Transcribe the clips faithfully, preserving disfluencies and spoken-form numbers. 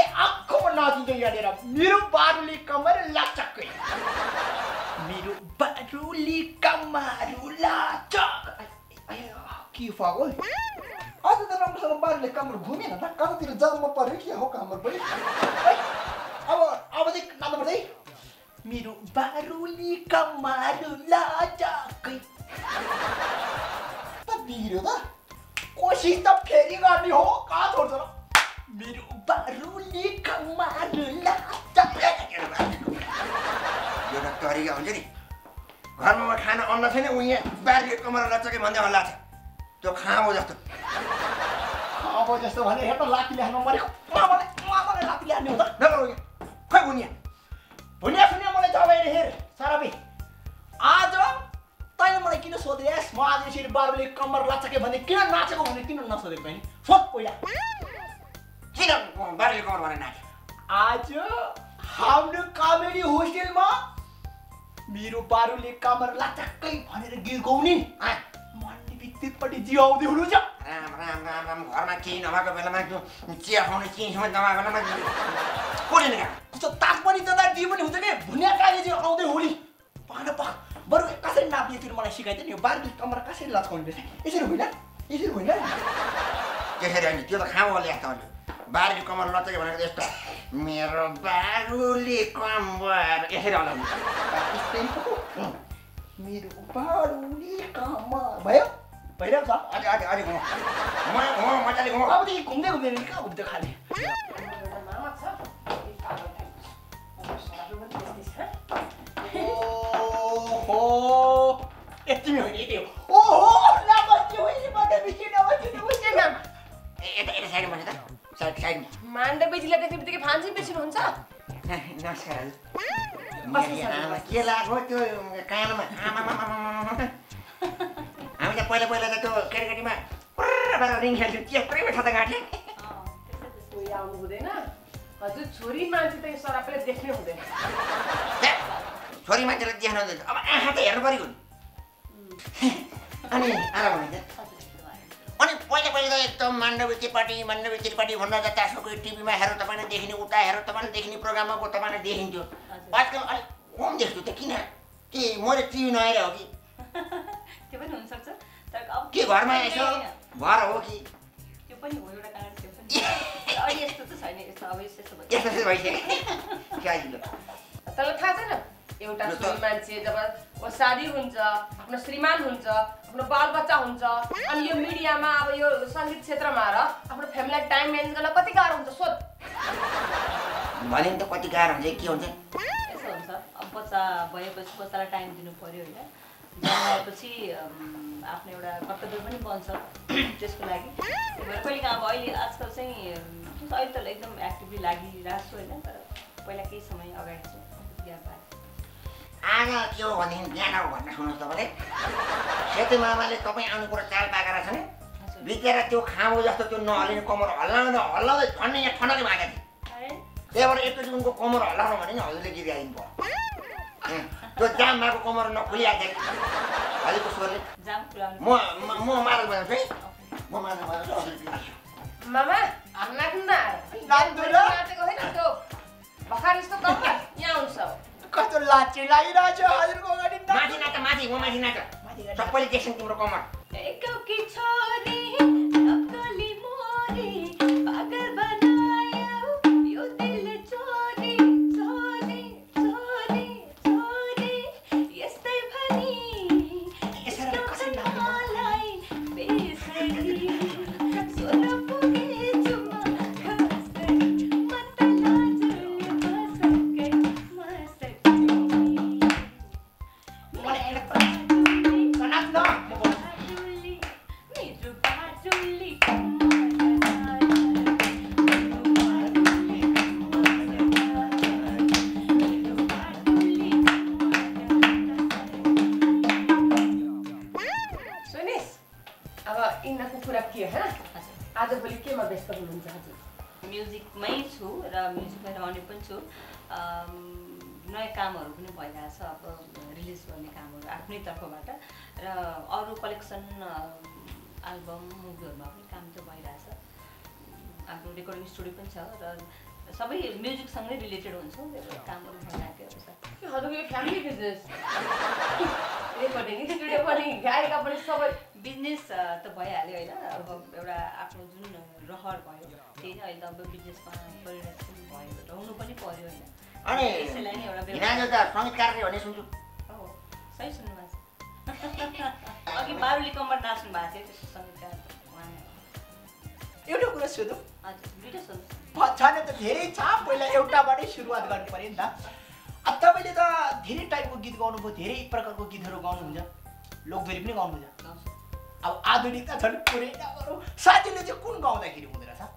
आँखोमा नाचिन्छ यहाँनिर मेरो बारुली कमर लाचक्कै मेरो बारुली कमर लाचक के फागो आज त राम्रोसँग बारुली कमर घुमेन त कतातिर जम्मा पर्यो के हो कमर पनि अब अब चाहिँ नाम पर्दै मेरो बारुली कमर लाचकै त बिग्रियो त कोसिस त फेरि गर्ने हो कहाँ छोड्छ र मेरो बारुली कमर लाचकै एउटा तरिका हुन्छ नि घरमा खाना अन्न छैन उ यहाँ बारुली कमर लाचकै भन्दै हल्ला छ त्यो खाऊ जस्तो अब जस्तो भने हेर त लाठी ल्याउनु मरेको मामाले मामाले लाठी ल्याउने हो त नगरौ यहाँ खै भुनिया भुनिया सुन्यो मलाई जवाइले हेर सराबी आज तैँले मलाई किन सोधेस् म आज यसरी बारुली कमर लाचके भने किन नाचेको भने किन नसोधेको बहिनी सोध पहिला किन बारुली कमर भनेर नाचे आज हाम्रो कमेडी होस्टेलमा मेरो बारुली कमर लाचकै भनेर गीत गाउने मनले बित्तिपट्टि जिउ आउँदै हुनुहुन्छ राम राम राम राम घरमा केही नभएको बेलामा त्यो चिया खुवाउने केही समय नभएको बेलामा कोले नि त्यस्तो ताक पनि जता दियो पनि हुन्छ कि भुनिया काले चाहिँ आउँदै होली पान पाक बरु कसरी नाप्ने तिमी मलाई सिकाइदियो नि यो बारुली कमर कसरी लचकाउने रहेछ यसरी होइन यसरी होइन त्यसरी होइन त्यो त खाऊ ल्याएको त बारुली कमर लचके भनेको यस्तो मेरो बारुली कमर यसरी हल्लाउने मेरो बारुली कमर भयो भइरहेको छ अलि अलि अलि घुम म म मजाले घुम अबदेखि घुम्दै घुम्दैन कहाँ घुम्थ्यो खाले ओहो यति हो यति हो ओहो नमस्ते होइन मान्डवी नमस्ते नमस्ते म्याम यता यता साइडमा बस्नु त साइड साइडमा मान्डवीजीलाई देख्ने बित्तिकै फान्सी बेच्नुहुन्छ नमस्कार हजुर के लाग्यो त्यो कानमा हामी त पहिला पहिला त त्यो केटाकेटीमा पुरा रिङ खेल्थ्यौँ त्यत्रै ठट्टा गाँठे त्यस्तै आउनु हुँदैन हजुर छोरी मान्छे त यो सरापेले देख्नै हुँदैन छोरी मान्छेलाई देख्न हुँदैन अब आँखा त हेर्नु पऱ्यो अनि आराम हुन्छ अनि पहिला पहिला त एकदम मान्डवी त्रिपाठी मान्डवी त्रिपाठी भन्दा जता सुकै टिभीमा हेरेर तपाईँले देखिने उता हेरेर तपाईँले देखिने प्रोग्राममा तपाईँले देखिन्थ्यो आजकल अलिक कम देख्छु त किन के मैले टिभी नआएर हो कि त्यो पनि हुनसक्छ तर अब के घरमा यसो भर हो कि त्यो पनि हो एउटा कारण त्यो पनि अहिले यस्तो त छैन यस्तो अब यस्तो भयो यस्तो चाहिँ भइसक्यो साइजले तँलाई थाहा छैन एउटा छोरी मान्छे जब ऊ शादी हुन्छ आफ्नो श्रीमान हुन्छ आफ्नो बालबच्चा हुन्छ अनि यो मिडियामा अब यो सङ्गीत क्षेत्रमा र आफ्नो फ्यामिलीलाई टाइम म्यानेज गर्न कति गाह्रो हुन्छ सोध भने नि त कति गाह्रो हुन्छ के हुन्छ यसो हुन्छ अब बच्चा भएपछि बच्चालाई टाइम दिनु पर्यो होइन जन्माएपछि आफ्नो एउटा कर्तव्य पनि बन्छ त्यसको लागि त्यही भएर कहिले अब अहिले आजकल चाहिँ अहिले त एकदम एक्टिभली लागिरहेको छु होइन तर पहिला केही समय अगाडि चाहिँ बिहा पाएँ आज के हो भनेदेखि बिहान हो भनेर सुन्नुहोस् तपाईँले सेती मामाले तपाईँ आउने कुरो चाल पाएका रहेछ नि बिचरा त्यो खाऊ जस्तो त्यो नहलिने कमर हल्लाउँदा हल्लाउँदै ठन्ने यहाँ ठन्डकै मागेको थिएँ त्यही भएर एकचोटि उनको कमर हल्लाउनु भने नि हजुरले गीत गाइदिनु पर्यो त्यो जाम भएको कमर नखुलिहाल्छ अलिकको स्वरले म म मादल बजाउँछु है म मादल बजाउँछु हजुर मामा नाच्नु न नाचेको होइन त्यो भर्खर यस्तो कम यहाँ आउँछ कस्तो लाचे लागिरहेछ हजुरको अगाडि माथि नाच माथि म माथि नाच सबैले देख्छन् तिम्रो कमर एकौकी छोरी नक्कली मोरी पागल बनायो यो दिल चोरी चोरी चोरी चोरी यस्तै भनी यसरी कसरी मलाई बेसरी सोन पुगे जुमा खस्दै मन त लाजले मसकै मसकै मलाई एउटा नाच न आजभोलि केमा व्यस्त हुनुहुन्छ हजुर म्युजिकमै छु र म्युजिकमा रहने पनि छु नयाँ कामहरू पनि भइरहेछ अब रिलिज गर्ने कामहरू आफ्नै तर्फबाट र अरू कलेक्सन एल्बम मुभीहरूमा पनि काम त भइरहेछ आफ्नो रेकर्डिङ स्टुडियो पनि छ र सबै म्युजिकसँगै रिलेटेड हुन्छ कामहरू भइरहेको छ त्यो हजुरको यो फ्यामिली बिजनेस रेकर्डिङ स्टुडियो पनि गायिका पनि सबै बिजनेस त भइहाल्यो होइन अब एउटा आफ्नो जुन रहर भयो त्यही नै अहिले त अब बिजनेसमा परिणत पनि भयो रहनु पनि पर्यो होइन अनि यसैलाई नै एउटा हिनाजु त सङ्गीतकार भन्ने सुन्छु हो सही सुन्नुभएको छ अघि बारुली कम्बर नाच्नु भएको थियो त्यस्तो सङ्गीतकार एउटा कुरा सोधौँ हजुर दुइटा सोध्नु छाने त धेरै छ पहिला एउटाबाटै सुरुवात गर्नु पर्यो नि त अब तपाईँले त धेरै टाइपको गीत गाउनुभयो धेरै प्रकारको गीतहरू गाउनुहुन्छ लोकबेरी पनि गाउनुहुन्छ अब आधुनिक त झन् पुरै नगरौँ साथीले चाहिँ कुन गाउँदाखेरि हुँदो रहेछ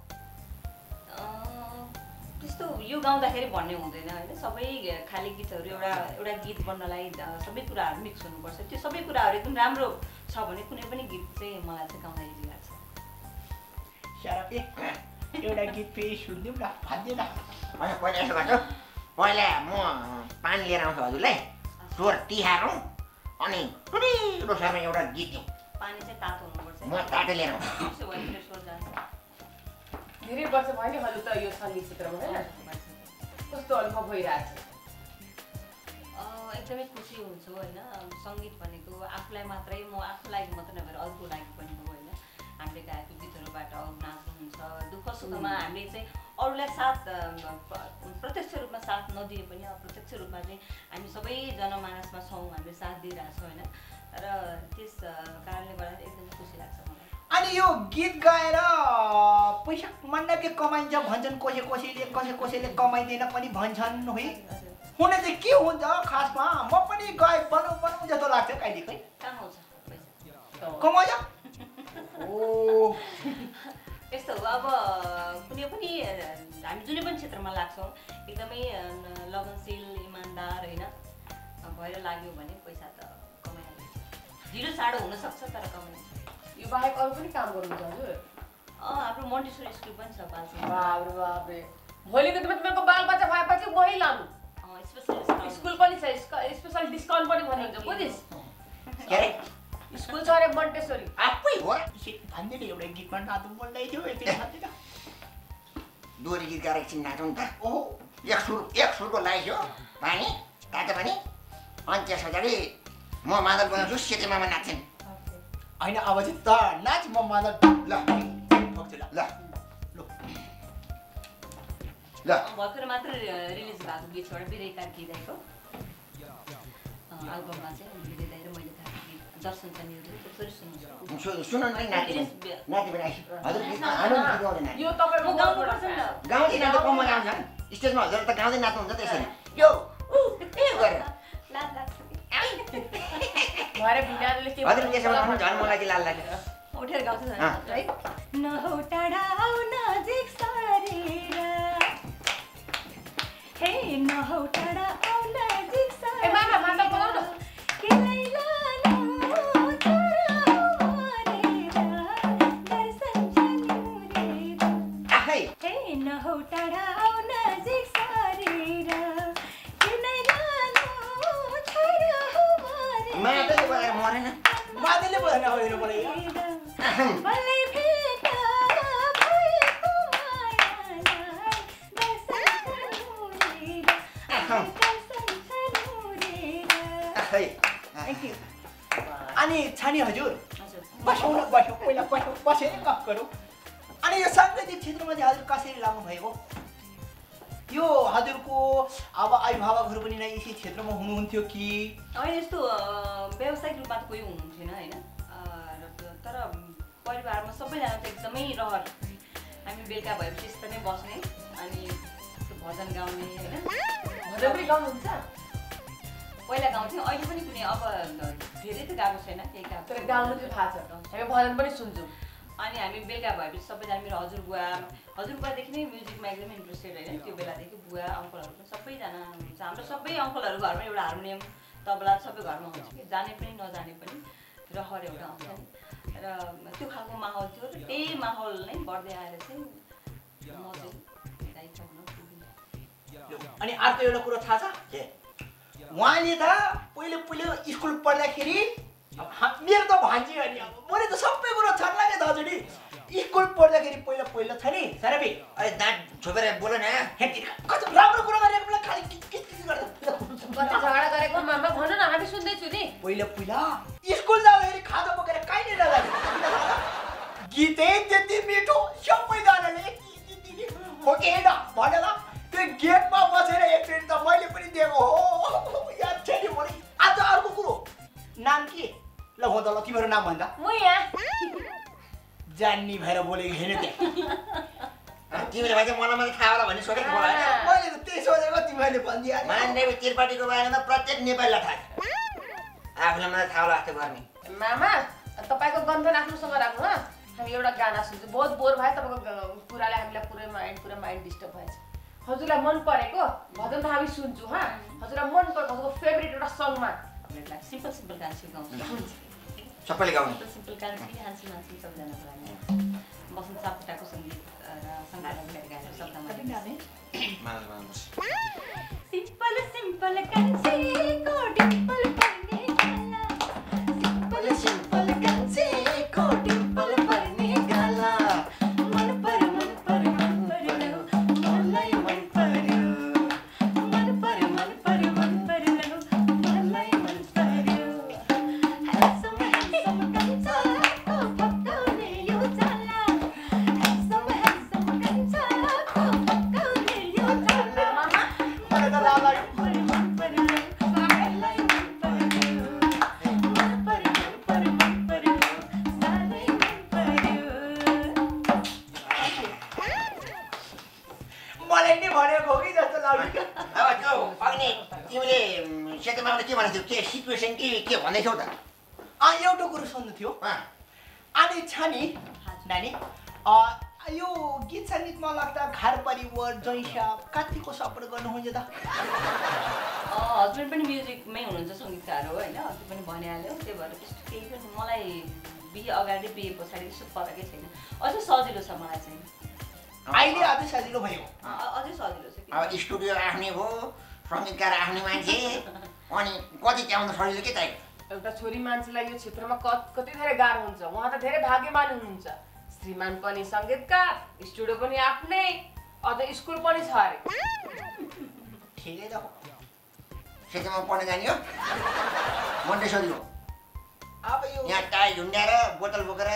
त्यस्तो यो गाउँदाखेरि भन्ने हुँदैन होइन सबै खाली गीतहरू एउटा एउटा गीत बन्नलाई सबै कुराहरू मिक्स हुनुपर्छ त्यो सबै कुराहरू एकदम राम्रो छ भने कुनै पनि गीत चाहिँ मलाई चाहिँ गाउँदा इजी लाग्छ सरापे एउटा गीत फेरि सुनिदिउँ न भन्दैन होइन पहिला यसो गर्छु पहिला म पानी लिएर आउँछु हजुरलाई स्वर तिहारौँ अनि ठुलो स्वरमा एउटा गीत दिउँ पानी चाहिँ तातो हुनुपर्छ म तातो लिएर आउँछु त्यसो भने स्वर जान्छ धेरै वर्ष भयो नि हजुर त यो सङ्गीत क्षेत्रमा होइन कस्तो अनुभव भइरहेको छ एकदमै खुसी हुन्छु होइन सङ्गीत भनेको आफूलाई मात्रै म आफू लागि मात्रै नभएर अरूको लागि पनि हो होइन हामीले गाएको गीतहरूबाट अरू नाच्नुहुन्छ दुःख सुखमा हामीले चाहिँ अरूलाई साथ प्रत्यक्ष रूपमा साथ नदिए पनि अप्रत्यक्ष रूपमा चाहिँ हामी सबै जनमानसमा छौँ हामीले साथ दिइरहेछौँ होइन र त्यस कारणले गर्दा एकदमै खुसी लाग्छ मलाई अनि यो गीत गाएर पैसा मण्डपले कमाइन्छ भन्छन् कसै कसैले कसै कसैले कमाइँदैन पनि भन्छन् है हुन चाहिँ के हुन्छ खासमा म पनि गायक बनाउँ बनाउँ जस्तो लाग्छ कहिले खै कमाउँछ पैसा कमाउँछ ओ यस्तो हो अब कुनै पनि हामी जुनै पनि क्षेत्रमा लाग्छौँ एकदमै लगनशील इमान्दार होइन भएर लाग्यो भने पैसा त कमाइहाल्छ ढिलो चाँडो हुनसक्छ तर कमाइन्छ यो बाहेक अरू पनि काम गर्नुहुन्छ हजुर हाम्रो मोन्टेसरी स्कुल पनि छ बालसिंह बाबरे बाबरे भोलिको दिनमा तिमीहरूको बालबच्चा भएपछि मै लानु स्पेसल स्कुल पनि छ स्पेसल डिस्काउन्ट पनि भन्नुहुन्छ बुझिस् के अरे स्कुल छ अरे मोन्टेसरी आफै हो भन्दैन एउटा गीतमा नाच्नु बोल्दै थियो यति भन्दैन दोहोरी गीत गाएर एकछिन नाचौँ त ओहो एक सुर एक सुरको लाग्यो पानी तातो पानी अनि त्यस पछाडि म मादल बनाउँछु सेते मामा नाच्छन् होइन अब चाहिँ त नाच म मादल ल ठोक्छु ल ल ल भर्खर मात्र रिलिज भएको गीत छ एउटा विजय कार्कीदाईको एल्बममा चाहिँ विजय दाई र मैले गाएको गीत दर्शन चन्नीहरू त्यसरी सुन्नुहुन्छ सुन न नाति नाति पनि हजुर गीतमा आनन्द गीत गाउँदै नाच्नु यो तपाईको गाउनुपर्छ नि त गाउँदै नाच्दा कममा गाउँछन् स्टेजमा हजुर त गाउँदै नाच्नुहुन्छ त्यसरी यो ए गरेर लाज लाग्छ भरे भिनाले के हजुर त्यसो भने झन् मलाई लाल लाग्यो उठेर गाउँछ है नहौ टाढा आउ नजिक सरेर हे नहौ टाढा आउ नजिक सरेर ए मामा माता बोलाउ न केलाई लानु छोरा मरेर दर्शन चन्यूरेर आखै हे नहौ टाढा आउ नजिक सरेर केलाई लानु छोरा मरेर मादलले बोलाएर मरेन मादलले बोलेन अब हेर्नु पर्यो बल्लै भेट भएको मायालाई दर्शन चन्यूरेर दर्शन चन्यूरेर आखै थ्याङ्क यू अनि छानी हजुर हजुर बसौँ न बसौँ पहिला बसौँ बसेर गफ गरौँ अनि यो साङ्गीतिक क्षेत्रमा चाहिँ हजुर कसरी लाग्नु भएको यो हजुरको अब अभिभावकहरू पनि नै यसै क्षेत्रमा हुनुहुन्थ्यो कि होइन यस्तो व्यावसायिक रूपमा त कोही हुनुहुन्थेन होइन तर परिवारमा सबैजना त एकदमै रहर हामी बेलुका भएपछि यस्तै बस्ने अनि भजन गाउने होइन भजन पनि गाउनुहुन्छ पहिला गाउँथ्यौँ अहिले पनि कुनै अब धेरै त गाएको छैन केही तर गाएको गाउनु चाहिँ थाहा छ हामी भजन पनि सुन्छौँ अनि हामी बेलुका भएपछि सबैजना मेरो हजुरबुवा हजुरबुवादेखि नै म्युजिकमा एकदमै इन्ट्रेस्टेड होइन त्यो बेलादेखि बुवा अङ्कलहरू पनि सबैजना हुनुहुन्छ हाम्रो सबै अङ्कलहरू घरमा एउटा हार्मोनियम तबला सबै घरमा हुन्छ कि जाने पनि नजाने पनि रहर एउटा आउँछ नि र त्यो खालको माहौल थियो र त्यही माहौल नै बढ्दै आएर चाहिँ म चाहिँ गायिका हुन पुगिनँ अनि अर्को एउटा कुरो थाहा छ के उहाँले त पहिले पहिले स्कुल पढ्दाखेरि मेरो त भान्जी हो नि अब मैले त सबै कुरो छन् लाग्यो दाजु नि स्कुल पढ्दाखेरि पहिला पहिला छ नि सरापी अरे दाँत छोपेर बोल न हे नाम भन्दा म यहाँ जान्नी भएर बोलेको हैन त्यहाँ तिमीले भन्छ मलाई मात्रै थाहा होला भन्ने सोचेको होला हैन मैले त त्यही सोचेको तिमीले भनिदिया मानदेवी त्रिपाठीको बारेमा प्रत्येक नेपालीलाई थाहा छ आफूलाई मात्रै थाहा होला जस्तो गर्ने मामा तपाईको गन्धन आफ्नोसँग राख्नु ह हामी एउटा गाना सुन्छौँ बहुत बोर भयो तपाईको कुराले हामीलाई पुरै माइन्ड पुरै माइन्ड डिस्टर्ब भएछ हजुरलाई मन परेको भजन त हामी सुन्छौँ हा हजुरलाई मन परेको हजुरको फेभरेट एउटा सङमा हामीलाई सिम्पल सिम्पल गाना सिकाउँछ सबैले गाउनु सिम्पल सिम्पल गाना सिकाइहाल्छु मान्छे सबैजनाको लागि बसन्त सापकोटाको सङ्गीत र सङ्गीत गाएको शब्दमा सिम्पल सिम्पल कान्छेको डिम्पल पर्ने गाला सिम्पल सिम्पल कान्छेको डिम्पल पर्ने गाला मन पर्यो मन पर्यो मन पर्यो मलाई मन पर्यो मन पर्यो मन पर्यो मन पर्यो मलाई मन पर्यो ह्यान्डसम ह्यान्डसम कान्छाको पक्काउने यो जाला ह्यान्डसम ह्यान्डसम कान्छाको पक्काउने यो जाला मलाई त लाला मलाई नि भनेको हो कि जस्तो लाग्यो अब त्यो अग्नि तिमीले सेतोमाले के भनेको थियौ के सिचुएसन के के भन्दैछौ त आ एउटा कुरो सोध्नु थियो अनि छ नि नानी यो गीत सङ्गीतमा लाग्दा घर परिवार जैसा कतिको सपोर्ट गर्नुहुन्छ त हस्बेन्ड पनि म्युजिकमै हुनुहुन्छ सङ्गीतकार हो होइन हजुर पनि भनिहाल्यो त्यही भएर त्यस्तो केही पनि मलाई बिहे अगाडि बिहे पछाडि त्यस्तो फरकै छैन अझै सजिलो छ मलाई चाहिँ अहिले अझै सजिलो भयो अझै सजिलो छ अब स्टुडियो आफ्नै भयो सङ्गीतकार आफ्नै मान्छे अनि कति च्याउनु सजिलो के चाहियो एउटा छोरी मान्छेलाई यो क्षेत्रमा कति धेरै गाह्रो हुन्छ उहाँ त धेरै भाग्यमान हुनुहुन्छ श्रीमान पनि सङ्गीतकार स्टुडियो पनि आफ्नै अझ स्कुल पनि छ अरे ठिकै त हो सेतोमा पढ्न जाने हो मन्टेश्वरी हो अब यो यहाँ टाई झुन्ड्याएर बोतल बोकेर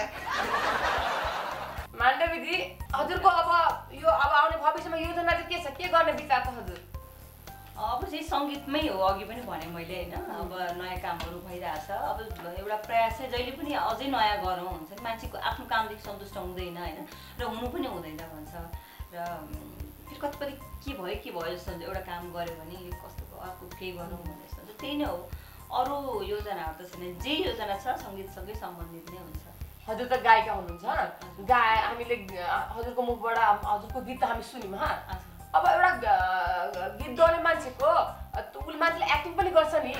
माण्डवी दिदी हजुरको अब यो अब आउने भविष्यमा योजना चाहिँ के छ के गर्ने विचार छ हजुर अब चाहिँ सङ्गीतमै हो अघि पनि भने मैले होइन अब नयाँ कामहरू भइरहेछ अब एउटा प्रयास चाहिँ जहिले पनि अझै नयाँ गरौँ हुन्छ नि मान्छेको आफ्नो कामदेखि सन्तुष्ट हुँदैन होइन र हुनु पनि हुँदैन भन्छ र फेरि कतिपट्टि के भयो के भयो जस्तो हुन्छ एउटा काम गऱ्यो भने यो कस्तो अर्को केही गरौँ भन्ने जस्तो हुन्छ त्यही नै हो अरू योजनाहरू त छैन जे योजना छ सङ्गीतसँगै सम्बन्धित नै हुन्छ हजुर त गायिका हुनुहुन्छ गाए हामीले हजुरको मुखबाट हजुरको गीत त हामी सुन्यौँ हा अब एउटा गीत गाउने मान्छेको उसले मान्छेले एक्टिङ पनि गर्छ नि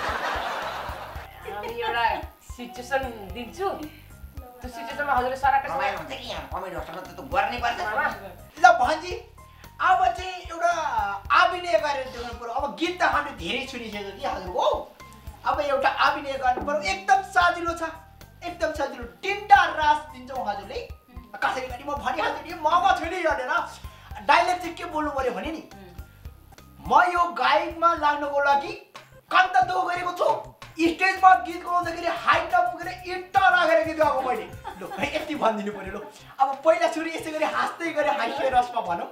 हामी एउटा सिचुएसन दिन्छु त्यो सिचुएसनमा हजुरले सरापे कमेडी होस्टलमा त गर्नै पर्छ ल भन्छ अब चाहिँ एउटा अभिनय गरेर देखाउनु पर्यो अब गीत त हामीले धेरै सुनिसक्यो कि हजुरको अब एउटा अभिनय गर्नु पर्यो एकदम सजिलो छ एकदम सजिलो तिनवटा रास दिन्छौँ हजुरले कसरी गर्ने म भनिहाल्छु नि ममा छु नि भनेर डाइलेक्ट चाहिँ के बोल्नु पर्यो भने नि म यो गायकमा लाग्नको लागि कन्त दो गरेको छु स्टेजमा गीत गाउँदाखेरि हाइट नपुगेर इट्टा राखेर गीत गाएको मैले ल यति भनिदिनु पर्यो ल अब पहिला सुरु यसै गरी हाँस्दै गरी हास्य रसमा भनौँ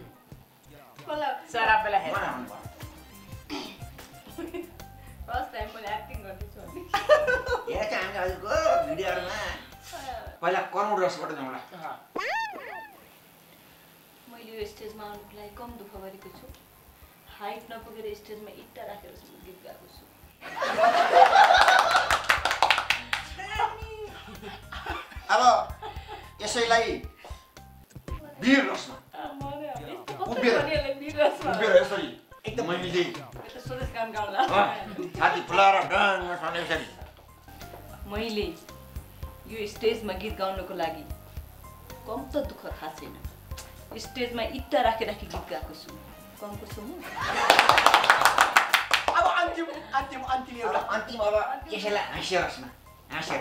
सरापेलाई हेर फर्स्ट टाइम मैले एक्टिङ गर्दैछु अनि यहाँ चाहिँ हामीले हजुरको भिडियोहरूमा पहिला करोड रसबाट जाउँला मैले यो स्टेजमा आउनुको लागि कम दुःख गरेको छु हाइट नपुगेर स्टेजमा इट्टा राखेर गीत गाएको छु अब यसैलाई वीर रसमा उभिएर उभिएर यसरी एकदम मैले यता स्वदेश गान गाउँला छाती फुलाएर डाङ सने यसरी मैले यो स्टेजमा गीत गाउनको लागि कम त दुःख थाहा छैन स्टेजमा इट्टा राखेर राखी गीत गाएको छु कमको छु म अब अन्तिम अन्तिम अन्तिम एउटा अन्तिम अब यसैलाई हाँस्य रसमा हाँसेर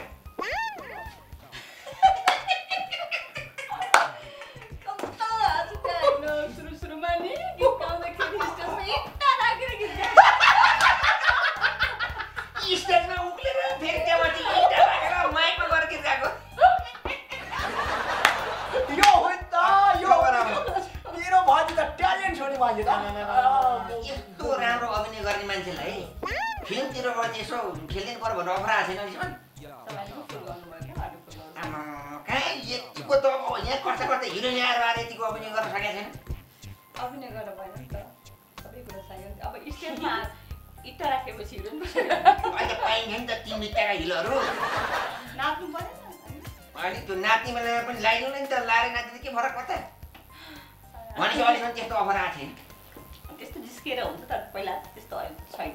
सुरु सुरुमा नि गीत गाउँदाखेरि स्टेजमा इट्टा राखेर गीत स्टेजमा उक्लेर फेरि त्यहाँबाट इट्टा राखेर माइकमा गएर गीत गाएको यो हो त यो मेरो भाइ त ट्यालेन्ट छोड्ने मान्छे त यस्तो राम्रो अभिनय गर्ने मान्छेलाई फिल्मतिर यसो खेलिदिनु पर्यो भनेर अफर आएको छैन यहाँ कस्तो कस्तो हिरो ल्याएर आएर यतिको अभिनय गर्न सकेको छैन अभिनय गर्न भएन नि त सबै कुरा चाहियो अब स्टेजमा इट्टा राखेपछि हिरो नि अहिले पाइन्छ नि त तिन बित्ताका हिलोहरू नाच्नु परेन अहिले त्यो नाच्ने बेलामा पनि लगाइदिउँ नि त लाएर नाच्दा के फरक पर्छ भनेपछि अहिलेसम्म त्यस्तो अफर आएको छैन त्यस्तो जिस्केर हुन्छ तर पहिला त्यस्तो छैन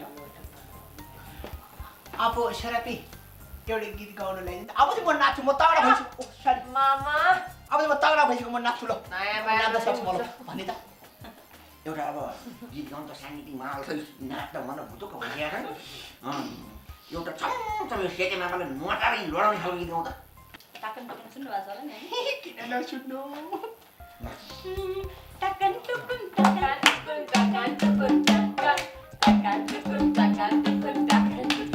अब सरापी एउटा गीत गाउन ल्याइदिनु अब चाहिँ म नाच्छु म तगडा भइसु ओ सरी मामा अब चाहिँ म तगडा भइसक्यो म नाच्छु ल नयाँ माया नाच्न सक्छु मलाई भनि त एउटा अब गीत गाउनु त साङ्गीतिक माहौल छ नाच्दा मन भुतुक्क भइसकेको छ एउटा छम सेटे मामाले नटारै लडाउने खालको गीत गाउँ त टाकन टुकुन सुन्नु भएको छ होला नि किन नसुन्नु टाकन टुकुन टाकन टुकुन टाकन टुकुन टाकन टाकन टुकुन टाकन टुकुन टाकन टुकुन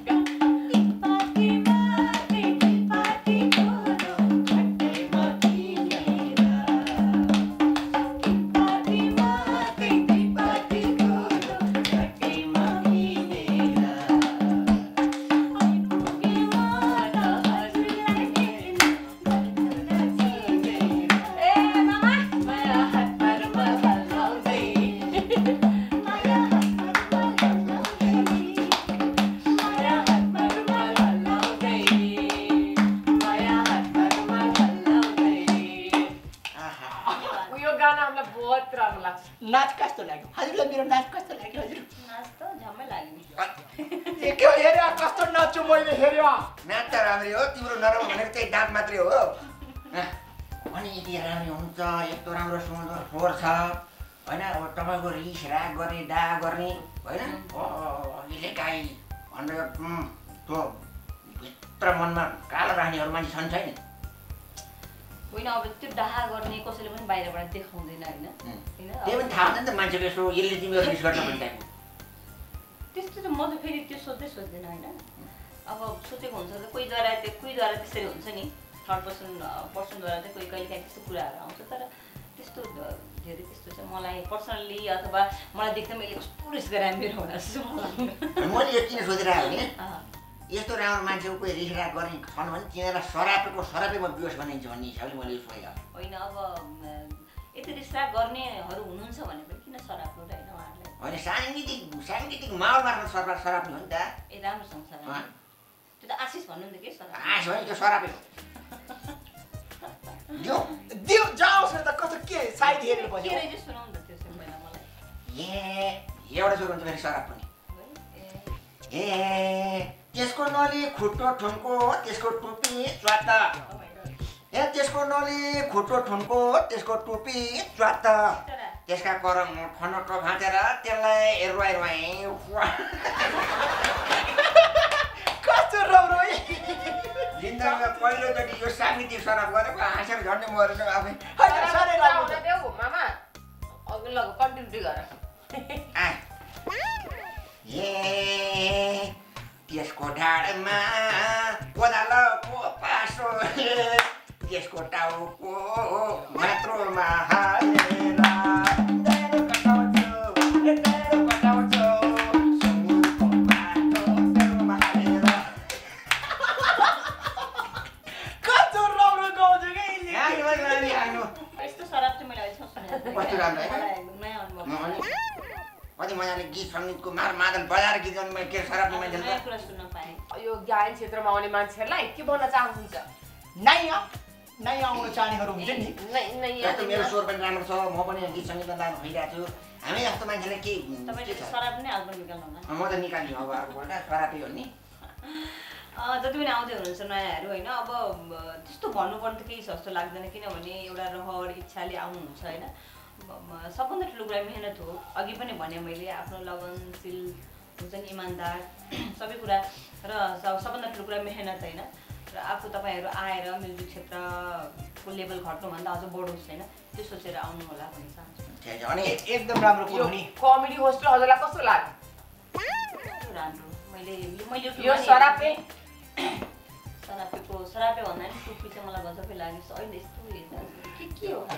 नाच कस्तो लाग्यो हजुरलाई मेरो नाच कस्तो लाग्यो हजुर नाच त झम्मै लाग्यो ए के हेर्या कस्तो नाच्छु मैले हेर्या नाच त राम्रै हो तिम्रो नराम्रो भनेको त्यही दाँत मात्रै हो अनि यति राम्रो हुन्छ यस्तो राम्रो सुन्दर स्वर छ होइन अब तपाईँको रिस राग गर्ने डा गर्ने होइन अहिले काहीँ भनेर त्यो भित्र मनमा कालो राख्नेहरू मान्छे छन् छैन होइन अब त्यो डाहा गर्ने कसैले पनि बाहिरबाट देखाउँदैन होइन त्यो पनि थाहा हुन्छ नि त मान्छेको यसो यसले तिमीहरू रिस गर्छ भन्ने टाइपको त्यस्तो त म त फेरि त्यो सोध्दै सोध्दैन होइन अब सोचेको हुन्छ त कोहीद्वारा त्यो कोहीद्वारा त्यसरी हुन्छ नि थर्ड पर्सन पर्सनद्वारा चाहिँ कोही कहिले काहीँ त्यस्तो कुराहरू आउँछ तर त्यस्तो धेरै त्यस्तो चाहिँ मलाई पर्सनल्ली अथवा मलाई देख्दा मैले कस्तो रिस गरेँ मेरो होला जस्तो मलाई मैले यो किन सोधिरहेको भने यस्तो राम्रो मान्छेको कोही रिस राग गर्ने छन् भने तिनीहरूलाई सरापेको सरापेमा बिहोस बनाइन्छ भन्ने हिसाबले मैले यो सोधेको होइन अब यति रिस राग गर्नेहरू हुनुहुन्छ भने पनि किन सराप्नु र होइन उहाँहरूलाई होइन साङ्गीतिक साङ्गीतिक माहौल मार्फत सराप सराप्नु हो नि त ए राम्रोसँग सराप त्यो त आशिष भन्नु नि त के सराप आश हो नि त्यो सरापे दियो दियो जाओस् न त कस्तो के साइड हेरेर बस्यो के रहेछ सुनाउनु त त्यो चाहिँ पहिला मलाई ए एउटा सुरु हुन्छ फेरि सराप पनि ए त्यसको नली खुट्टो ठुन्को त्यसको टुपी च्वात ए त्यसको नली खुट्टो ठुन्को त्यसको टुपी च्वात त्यसका करङ खनटो भाँचेर त्यसलाई रुवाई रुवाई कस्तो राम्रो जिन्दगीमा पहिलोचोटि यो साङ्गीतिक सराप गरेको हाँसेर झन्डै मरेर आफै साह्रै राम्रो देऊ मामा अघि लग कन्टिन्युटी गर ए त्यसको ढाडमा कोदालोको पासो त्यसको टाउको मात्रोमा हालेर डाँडो कटाउँछु डाँडो कटाउँछु सुँगुरको माटो तेरोमा हालेर कस्तो राम्रो गाउँछु कि यस्तो सराप चाहिँ मैले अहिलेसम्म सुनेको कस्तो राम्रो है नयाँ अनुभव कति मजाले गीत सङ्गीतको मार मादल बजाएर गीत गाउने के सराप मान्छे नयाँ कुरा सुन्न पाएँ यो गायन क्षेत्रमा आउने मान्छेहरूलाई के भन्न चाहनुहुन्छ नयाँ नयाँ आउन चाहनेहरू हुन्छ नि जस्तो मेरो स्वर पनि राम्रो छ म पनि गीत सङ्गीतमा दाम भइरहेको छु हामी जस्तो मान्छेलाई के तपाईँले सराप नै आउनु निकाल्नु म त निकाल्ने अब अर्कोपल्ट सरापै हो नि जति पनि आउँदै हुनुहुन्छ नयाँहरू होइन अब त्यस्तो भन्नुपर्ने त केही जस्तो लाग्दैन किनभने एउटा रहर इच्छाले आउनुहुन्छ होइन सबभन्दा ठुलो कुरा मेहनत हो अघि पनि भने मैले आफ्नो लगनशील हुन्छ नि इमान्दार सबै कुरा र सबभन्दा ठुलो कुरा मेहनत होइन र आफू तपाईँहरू आएर म्युजिक क्षेत्रको लेभल घट्नुभन्दा अझ बढोस् होइन त्यो सोचेर आउनु होला भन्न चाहन्छु एकदम राम्रो कुरो नि कमेडी होस्टेल हजुरलाई कस्तो लाग्यो राम्रो मैले मैले यो सरापे सरापेको सरापे भन्दा नि टुप्पी चाहिँ मलाई गजबै लाग्यो अहिले यस्तो हेर्दा के के हो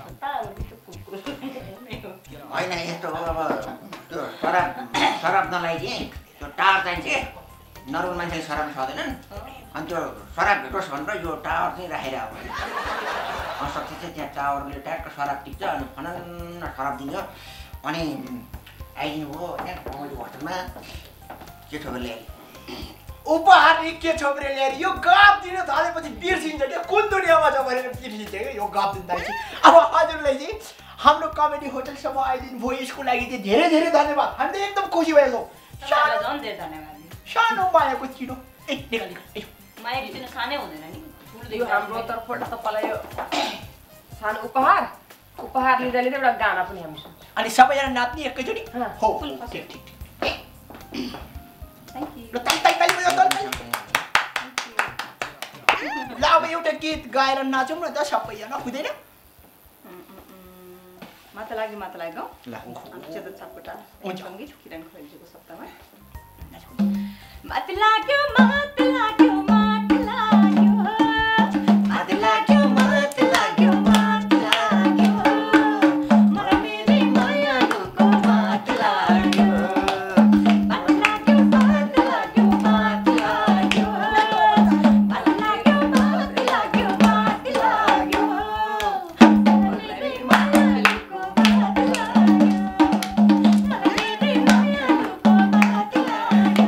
होइन यस्तो हो अब त्यो सराप सराप नलाइदिए त्यो टावर चाहिन्छ नर्मल मान्छेले सराप खाँदैनन् अनि त्यो सराप भेटोस् भनेर यो टावर चाहिँ राखेर अब असक्छ चाहिँ त्यहाँ टावरले ट्याक्क सराप टिप्छ अनि फनन्न सराप दिन्छ अनि आइदिनु हो होइन कमेडी होटलमा के छोपेर ल्याए उपहार नि के छोपेर ल्याएर यो गफ दिन थालेपछि बिर्सिन्छ क्या कुन दुनियाँमा छ भनेर बिर्सिन्छ क्या यो गफ दिँदाखेरि अब हजुरलाई चाहिँ हाम्रो कमेडी होटलसम्म आइदिनु भयो यसको लागि चाहिँ धेरै धेरै धन्यवाद हामी त एकदम खुसी भएछौँ झन् धेरै धन्यवाद सानो मायाको चिनो ए निकाल निकाल मायाको चिनो सानै हुँदैन नि यो हाम्रो तर्फबाट तपाईँलाई यो सानो उपहार उपहार लिँदा लिँदै एउटा गाना पनि हामी सुन्छौँ अनि सबैजना नाच्ने एकैचोटि हो ठिक ठिक थ्याङ्क यू ल ताई ताई ताई बजाऊ ताई ल अब एउटा गीत गाएर नाचौँ न त सबैजना हुँदैन माता लाग्यो माता लाग्यो ल चेतन सापकोटा हुन्छ सङ्गीत किरण खरेलजीको शब्दमा मात लाग्यो मात लाग्यो मात लाग्यो मात लाग्यो मात लाग्यो मात लाग्यो मलाई मेरै मायालुको मात लाग्यो मात लाग्यो मात लाग्यो मात लाग्यो मात लाग्यो मात लाग्यो मात लाग्यो मेरै मायालुको मात लाग्यो मलाई मेरै मायालुको मात लाग्यो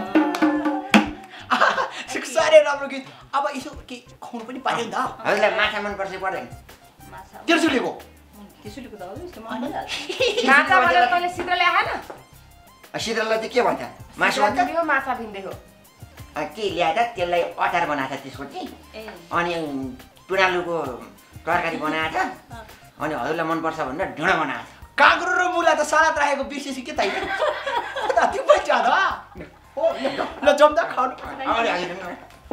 साह्रै राम्रो गीत अब यसो के खुवाउनु पनि पायो नि त हजुरलाई माछा मनपर्छ पर्दैन माछा तेर्सुलीको त्यसुलीको त हजुर यस्तो मन परिहाल्छ माछा भनेर तैँले सिद्र ल्याएन शीतललाई चाहिँ के भन्छ मासु भन्छ यो माछा भिन्दै हो के ल्याएर त्यसलाई अचार बनाएको छ त्यसको चाहिँ ए अनि पिँडालुको तरकारी बनाएको छ अनि हजुरलाई मनपर्छ भनेर ढिँडो बनाएको छ काँक्रो र मुला त सलाद राखेको बिर्सेछु के ताई त्यो पनि ज्यादा हो ल जम्दा खानु अगाडि हजुर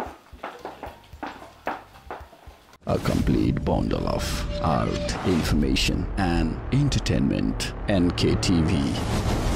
A complete bundle of art, information and entertainment. N K T V.